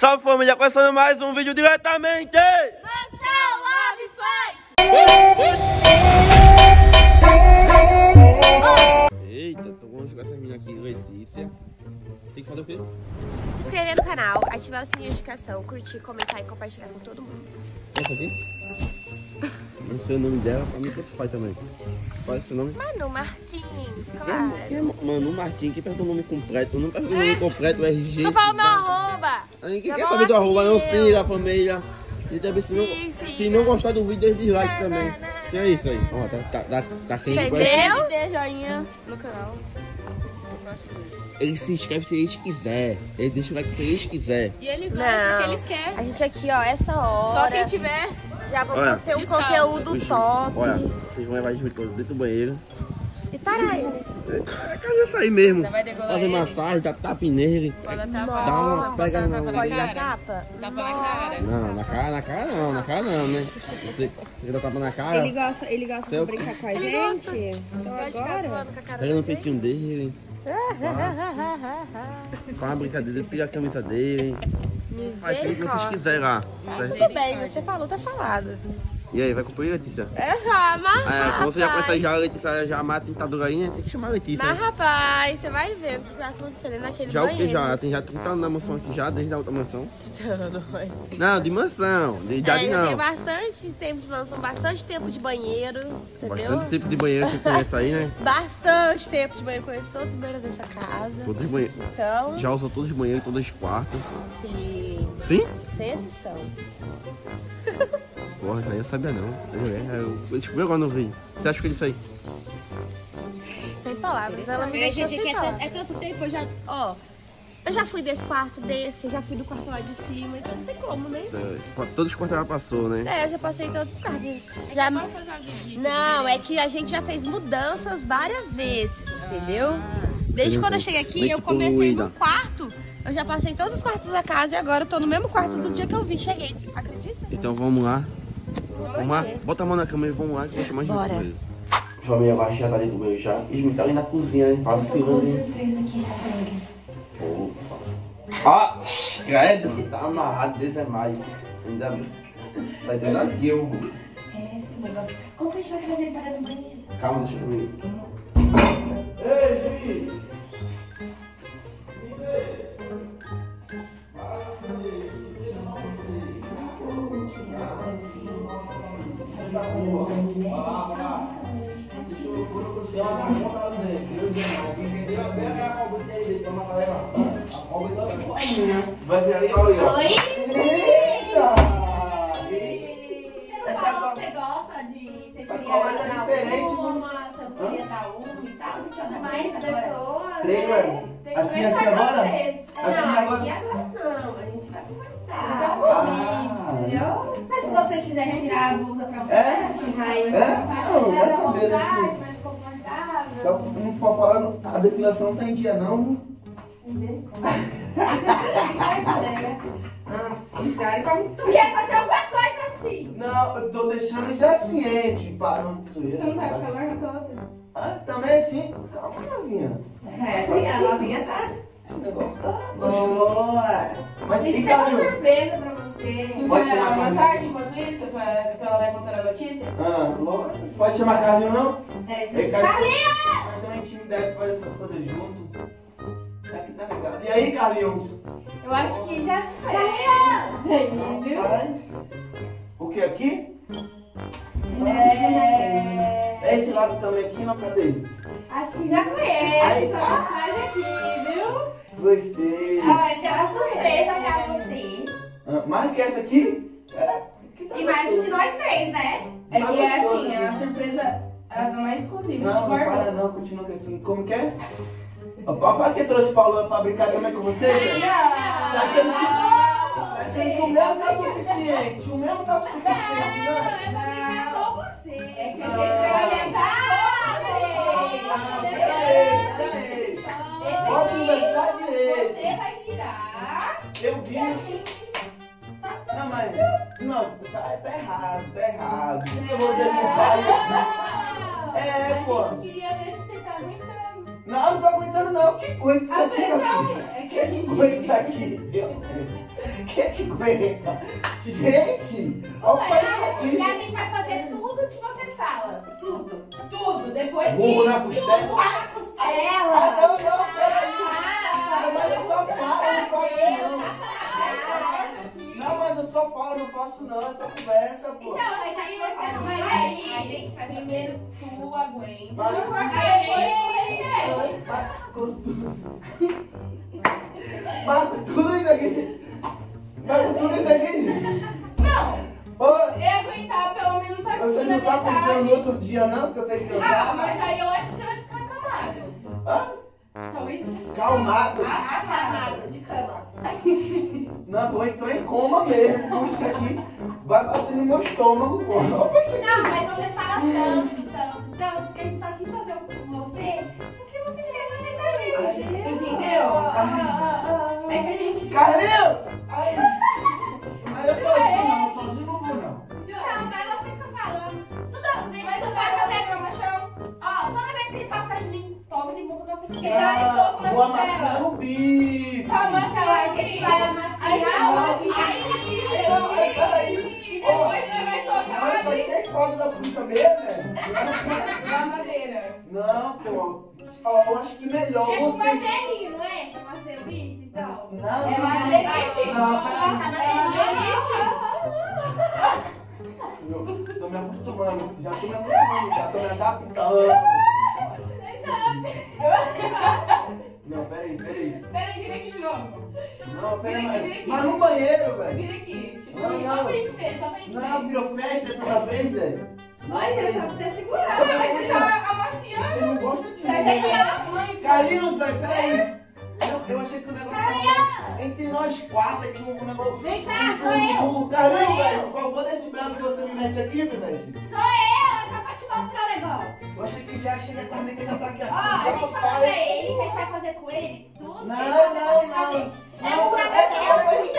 Salve família, começando mais um vídeo diretamente! Mansão Love Fight! Eita, tô vamos jogar essa menina aqui, Letícia. Tem que fazer o quê? Se inscrever no canal, ativar o sininho de notificação, curtir, comentar e compartilhar com todo mundo. Essa aqui? Não sei o nome dela, pra mim quanto faz também. Qual é o seu nome? Manu Martins, claro. Manu Martins, quem perguntou o nome completo? Não perguntou o nome completo, o RG. Não fala meu arroba. Ninguém quer saber do arroba, não siga a família. E também se não gostar do vídeo, deixa dislike também. E é isso aí. Ó, tá quente. Entendeu? Dê joinha no canal. Eles se inscrevem se eles quiserem. Eles deixam o like se eles quiserem. E eles vão porque eles querem. A gente aqui, ó, essa hora. Só quem tiver. Já vamos ter um conteúdo top. Olha, vocês vão levar a gente todos dentro do banheiro. E tarai, né? É casa sair mesmo. Vai degolar Fazer ele. massagem, dar tapa nele. Pode dar Dá tapa. uma, pega Tapa não. na Pode dar cara. tapa? Tapa na cara. Não, na cara não, né? Você quer dar tapa na cara? Ele gosta de brincar com a gente? Então agora... Pega no peitinho dele. Faz uma brincadeira, tira a camisa dele. Faz tudo o que vocês quiserem lá. Tudo bem, você falou, tá falado. E aí, vai cumprir, Letícia? Mas Como você já conhece já a Letícia, já mata a tentadora aí, né? Tem que chamar a Letícia. Mas Né? rapaz, você vai ver o que vai acontecer naquele Já o banheiro. que já? Tem já 30 anos na mansão aqui já, desde a outra mansão. Não, de mansão, de idade Tem não. bastante tempo de mansão, bastante tempo de banheiro, entendeu? Bastante tempo de banheiro que conhece aí, né? Bastante tempo de banheiro, conheço todos os banheiros dessa casa. Todos os banheiros. Então, Já usou todos os banheiros, todos os quartos. sim, Sim? sem exceção. Porra, isso aí eu sabia não. Eu descobri agora no vídeo. Você acha que ele sai? Sem palavras. Ela me deixou sem palavras. É tanto tempo, eu já... Ó, eu já fui desse quarto, desse, já fui do quarto lá de cima, então não tem como, né? Todos os quartos ela passou, né? É, eu já passei em todos os quartos. Já... Não, é que a gente já fez mudanças várias vezes, entendeu? Desde quando eu cheguei aqui, eu comecei no quarto. Eu já passei em todos os quartos da casa e agora eu tô no mesmo quarto do dia que eu cheguei. Acredita? Então vamos lá. Vamos lá? Bota a mão na cama e vamos lá que vai chamar a gente. Bora. Família, vai já tá dentro do banheiro já. Ismi tá ali na cozinha, né? Faz Tô com uma surpresa aqui pra ele. Opa. Ah, credo, tá amarrado, Deus é mais. Ainda bem. Vai ter aqui, eu vou. É, esse negócio. Como que a gente vai trazer ele para dentro do banheiro? Calma, deixa eu ver. Ei, Ismi! Vai ver ali, olha. Oi? Eita! Você falou que você gosta de... Você queria diferente, você queria dar um e tal, então mais pessoas. Três, velho. Assim aqui agora? Assim agora? E agora não, a gente vai conversar. Entendeu? Mas se você quiser tirar a blusa pra você, Não, vai saber, né? Mais confortável. Então, não pode falar, a depilação não tá em dia, não. Nossa, cara, como tu quer fazer alguma coisa assim? Não, eu tô deixando já ciente, parando de zoeira. Você não tá com calor no canto? Ah, também assim? Calma, novinha. É, a novinha tá... Esse negócio tá... Boa! Mas A gente tem tem uma cabelo. surpresa pra você. Pode Quer chamar uma a massagem enquanto isso? Pra ela vai contando a notícia? Ah, lógico. Pode chamar Carlinho, não? Peraí, Ei, Carlinhos! Mas também intimidade fazer essas coisas junto. Aqui tá ligado. E aí, Carlinhos? Eu acho que já se conhece, viu? Rapaz, o que aqui? É... Esse lado também aqui, não? Cadê? Acho que já conhece essa massagem aqui, viu? Gostei. Olha, tem uma surpresa pra você. Ah, mais que essa aqui? É, que tá E mais do que gostoso. nós três, né? É Tá que é gostoso, assim, né? a surpresa é a mais exclusiva. Não, não para não, continua com assim. Como que é? O papai que trouxe Paulo pra brincar também com você? Tá achando que o meu tá suficiente? O meu tá suficiente, né? É que a gente vai levar Peraí. Vamos conversar direito. Você vai virar. Eu vi. Não, mas. Não, tá errado, tá errado. Por que eu vou dizer que o pai. É, pô. Eu queria ver se você tá aguentando. Não tô aguentando não. Quem aguenta isso aqui, meu filho? Quem aguenta isso aqui? Quem é que aguenta? Gente, olha isso aqui. E a gente vai fazer tudo que você fala. Tudo. Tudo. Depois que... Burro na costela. Tudo na costela. Ah, não, peraí. Mas eu só falo, eu não faço não. Não, mas eu só falo, não faço não. Essa conversa, pô. Então, mas aí você não vai aí. A gente vai primeiro Tu aguenta. Mas- Mas com tudo isso aqui. Mas com tudo isso aqui. Não, Ô, é aguentar pelo menos aqui. você não tá pensando no outro dia não, que eu tenho que Ah, mas cantar? aí eu acho que você vai ficar acamado. Hã? Talvez. Calmado. acamado de cama. Não, vou entrar em coma mesmo. Com isso aqui vai bater no meu estômago, pô. Olha isso aqui. Não, mas você fala tanto que a gente só quis fazer com você porque você quer fazer com a gente. Entendeu? É que a gente. Carlinhos! Ai. Mas eu sozinho não, sozinho não vou não. Não, mas você fica falando. Toda vez Mas que tu eu vai faço fazer até. pra machão? Ó, toda vez que ele passa perto de mim, toma de mundo, eu fico Ah, vou amassar o bico. Tá amassando a gente vai amaciar Aí, Peraí. e depois você vai soltar Mas isso aqui é corda da puxa mesmo, velho? a madeira. Não, pô. Ó, eu acho que melhor É com vocês... martelinho, não é? Com martelinho e tal. Não, É não, madeirite. não, peraí. Madeirite. Eu tô me acostumando, já tô me adaptando. Não, peraí. Peraí, vira aqui de novo. Não, peraí, Vira aqui. mas no banheiro, velho. Vira aqui. Tipo, Não, só não. pra gente ver, só pra gente Não, ver. virou festa toda vez, velho. Olha, peraí. só pra você segurar. Mas você tá amaciando. Você não gosta de Pra mim. gente dar mãe. Carlinhos, velho, peraí. Eu achei que o negócio era entre nós quatro aqui, um negócio... Vem cá, sou eu. Carlinhos, Sou eu. velho, qual foi desse branco que você me mete aqui, velho? Sou eu, só pra te mostrar o negócio. Eu achei que já chega com a amiga já tá aqui assim. Ó, a gente igual falou pai. pra ele que a gente vai fazer com ele tudo. Não, que ele vai não, fazer com a não. gente. É Não, um é negócio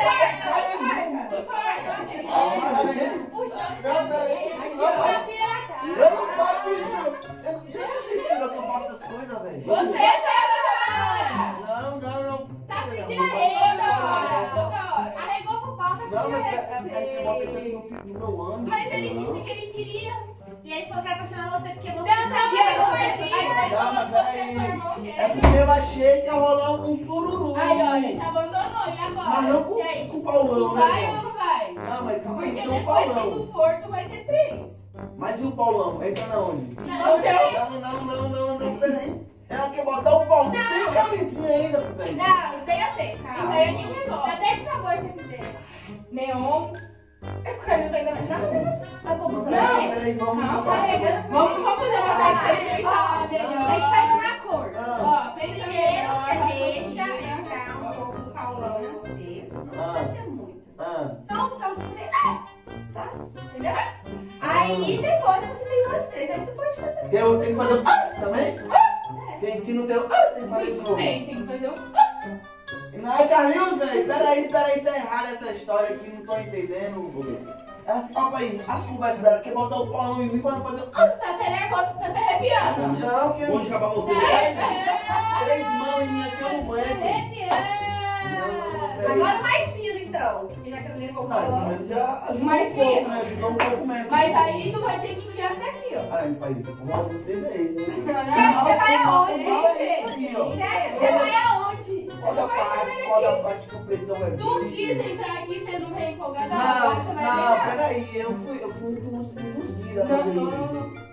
Eu não faço isso. Já assistiram que eu faço essas coisas, velho? Você tá Não. Tá pedindo toda hora. Arregou pro pau, tá Não, mas pedindo é que eu botei aqui no meu ânus. Mas ele disse que ele queria. E ele falou que era pra chamar você porque você Não, Não, mas peraí. É porque eu achei que ia rolar um sururu. Aí, ó, a gente abandonou. E agora? Mas não E aí? com o Paulão, Tu né? vai ou não vai? Não, mas calma aí, Porque se o depois que Paulão. tu for, tu vai ter 3. Mas e o Paulão? Entra na onde? Não, Não, peraí. Ela quer botar o Paulão sem camisinha ainda, velho. Não, isso daí eu tenho, calma. Isso aí a gente resolve. Até que sabor você quiser. Neon. É que o Carlos ainda não. Vai pôr Não, você peraí, vamos Calma, passar. vamos fazer uma festa Ó, melhor. a gente faz um acordo. Ah, Ó, pensa Primeiro melhor. você deixa entrar um pouco do Paulão em você. Não vai ser muito. Só um pouco de verdade. Sabe? Entendeu? Aí depois você tem mais 3. Aí tu pode fazer. Tem que fazer o também? Tem ensino teu. Tem que fazer isso novo. Tem que fazer um. Não, Carlinhos, velho. Peraí, tá errada essa história aqui, não tô entendendo. Opa aí, as conversas dela, quer botar o Paulão em mim pra não fazer. Tá até nervoso, tá até arrepiando. Não, que Vou acabar você. três mãos em mim aqui eu não aguento. Agora mais fino então. Porque já que eu levou o Paulão. Mas já ajudou Mais um pouco, fino. né? Ajudou um pouco mesmo. Mas aí tu vai ter que enfiar até aqui, ó. Ai, pai, o mal de vocês é esse, hein? Você vai aonde? O mal é isso aí, ó. Você vai aonde? Qual a parte que o pretão é Tu bicho? quis entrar aqui, você não veio empolgada, agora você vai Não, entrar. peraí, eu fui induzida a Não, fazer não, isso.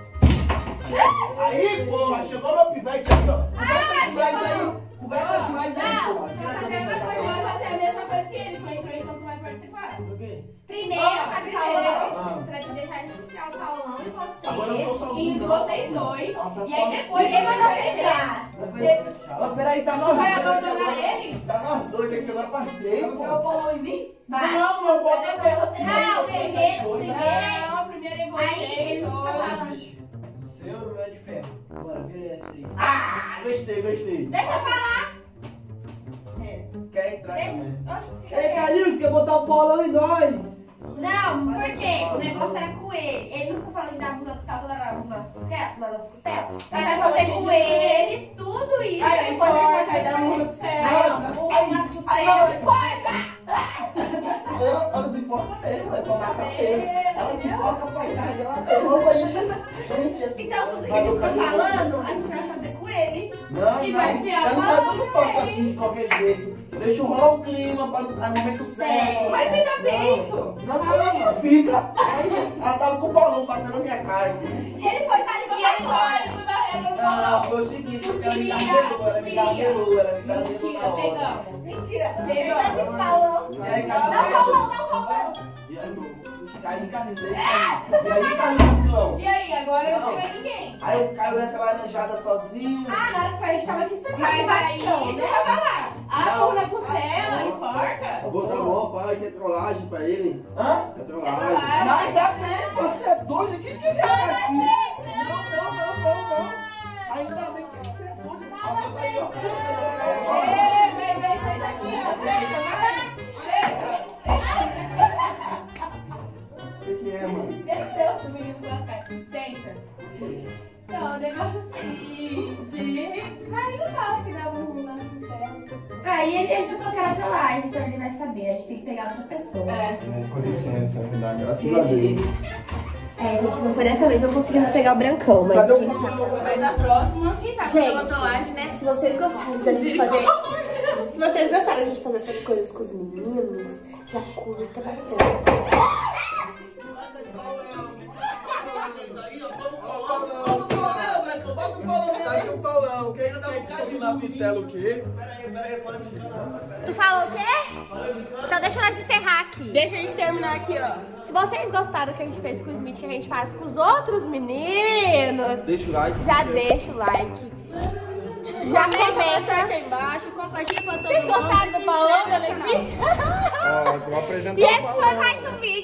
Aí, porra, chegou meu pivete aqui, ó. Conversa demais aí. Conversa demais aí, porra. Não, vou fazer uma Tu coisa. vai fazer a mesma coisa que ele, tu entrou, então tu vai participar. Primeiro, sabe o Paulão? Ah. Você vai deixar a gente enfiar o Paulão em você. Agora eu tô sozinho. Indo não. vocês dois. Ela tá E aí só- depois Ninguém vai vai você entrar. Mas peraí, tá Tu nós vai dois. abandonar ele? Tá nós dois aqui agora pra três, pô. Paulão em mim? Vai. Não bota nela. Não, primeiro. Não, primeiro é Aí vocês ele fica dois. falando. Seu é de ferro. Bora, vira essa aí. Ah, gostei. Deixa eu falar. Quer entrar Deixa. também? Oxe, fica Ei, quieto. Carlinhos, quer botar o Paulão em nós? Não, porque o negócio era com ele. Ele não ficou falando de dar bunda costela toda hora nas nossas costelas. Aí vai fazer com ele tudo isso. Aí depois ele vai dar bunda costela. Ela se importa mesmo, vai tomar cabelo. Ela se importa pra ir carregar ela pegou isso. Gente, então tudo que ele ficou falando, a gente vai fazer com ele. Não, eu não faço assim de qualquer jeito. Deixa rolar um clima para no momento certo. Mas você tá tenso. Não fica. Ela tava com o Paulão batendo na minha cara. E ele foi sair com ele. Não, foi o seguinte, porque ela me carregou, ela me carregou. Mentira, Pegou. pegou. Paulão. E aí, Paulão. E aí, Carlinhos, E aí, agora não não tem ninguém. aí o Caio nessa laranjada sozinho. Ah, na hora que a gente tava aqui sentado. Mas aí, tu tava lá. A urna costela, enforca. Vou dar mó, pai, que é trollagem pra ele. Hã? É trollagem. Não, ainda bem, você é doido. Quem que fica aqui? Não. Ainda bem que você é doido. Ó, aí, ó. Vem, sai daqui, ó. O que é, mano? Meu Deus, o menino do café. Senta. Não, o negócio é o seguinte. Aí não fala que dá um na costela. Aí ele já falou que era trollagem, então ele vai saber. A gente tem que pegar outra pessoa. Com licença, me dá graças a Deus. Gente, não foi dessa vez, não conseguimos pegar o brancão, mas Cadê o quem sabe? Paulão? Mas a próxima, quem sabe Gente, uma trollagem, né? Se vocês gostaram da gente fazer... Se vocês gostaram da gente fazer essas coisas com os meninos, já curta bastante. Bota o Paulão, quem ainda dá um bocadinho na costela o quê? Peraí, pode ficar. Tu falou o quê? Então deixa nós encerrar aqui. Deixa a gente terminar aqui, ó. Se vocês gostaram do que a gente fez com o Smith, que a gente faz com os outros meninos, Deixa o like. já deixa o like. Já comenta. Aí embaixo, compartilha pra todo Vocês mundo. gostaram do Paulão, da Letícia? Ó, vou apresentar E esse o foi Paulão. mais um vídeo.